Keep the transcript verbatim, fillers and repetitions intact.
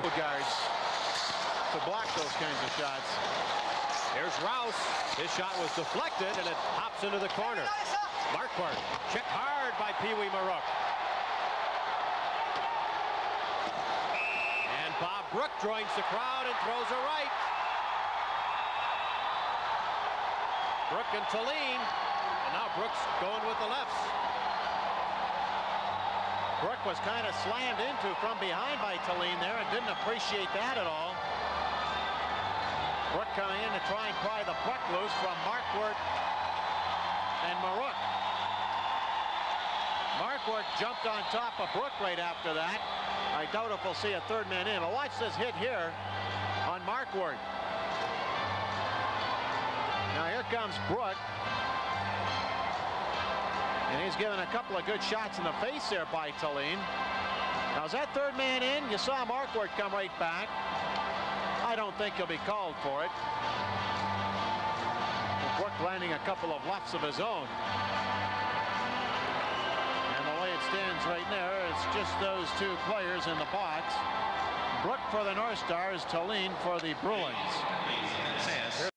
the guards to block those kinds of shots. Here's Rouse. His shot was deflected, and it hops into the corner. Marquardt checked hard by Pee Wee Marook. And Bob Brook joins the crowd and throws a right. Brook and Tallene, and now Brook's going with the lefts. Brook was kind of slammed into from behind by Tallene there and didn't appreciate that at all. Brook coming in to try and pry the puck loose from Marquardt and Marook. Marquardt jumped on top of Brook right after that. I doubt if we'll see a third man in, but watch this hit here on Marquardt. Now here comes Brook. And he's given a couple of good shots in the face there by Tallene. Now is that third man in? You saw Marquardt come right back. I don't think he'll be called for it. Brook landing a couple of lefts of his own. And the way it stands right there, it's just those two players in the box. Brook for the North Stars, Tallene for the Bruins.